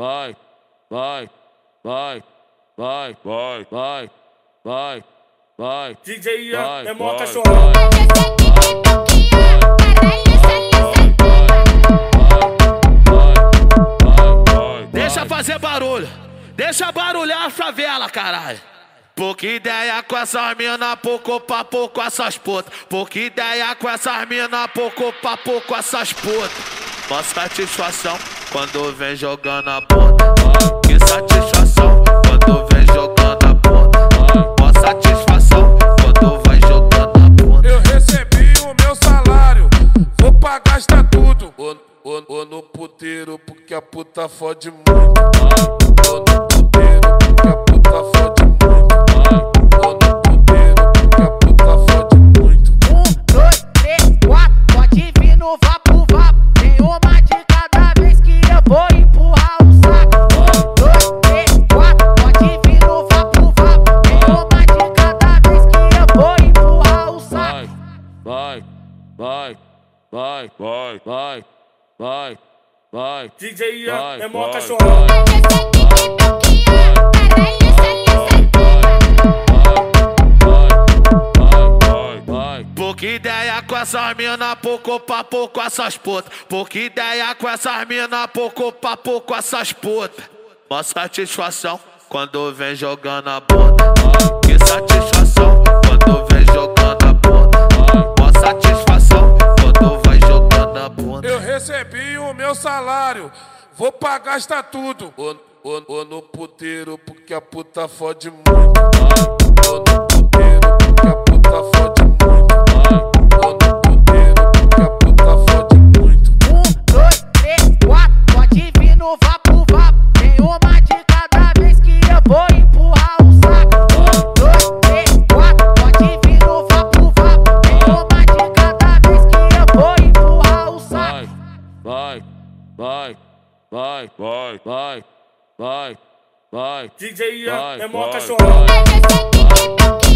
vai, vai, vai, vai, vai, vai, vai, vai. DJ Ian é mó vai, cachorrão. Deixa fazer barulho, deixa barulhar a favela, caralho. Pouca ideia com essas mina, pouco papo com essas putas. Pouca ideia com essas mina, pouco papo com essas putas. Mó satisfação quando vem jogando a bunda. Que satisfação quando vem jogando a bunda. Mó satisfação quando vai jogando a bunda. Eu recebi o meu salário, vou pra gastar tudo. Ou no puteiro porque a puta fode muito. Ou no puteiro porque a puta fode muito. Ou no puteiro porque a puta fode muito. 1, 2, 3, 4, pode vir no vapo vapo. Tem uma de cada vez que eu vou empurrar o saco. 1, 2, 3, 4, pode vir no vapo vapo. Tem uma de cada vez que eu vou empurrar o saco. Vai, vai, vai, vai, vai, vai, vai. DJ Ian é mó vai, cachorrão. Pouca ideia com essas mina, pouco papo com essas putas. Pouca ideia com essas mina, pouco papo com essas putas. Mó satisfação quando vem jogando a bunda. Que satisfação quando vem jogando a bunda. Mó satisfação quando vai jogando a bunda. Eu recebi o meu salário, vou pra gastar tudo. Ou no puteiro porque a puta fode muito. Ou no puteiro porque a puta fode muito. Ou no puteiro porque a puta fode muito. 1, 2, 3, 4, pode vir no vapo vapo. Tem uma de cada vez que eu vou empurrar o saco. 1, 2, 3, 4, pode vir no vapo vapo. Tem uma de cada vez que eu vou empurrar o saco. Vai, vai, vai, vai, vai, vai, vai. DJ Ian é mó vai, cachorrão. vai.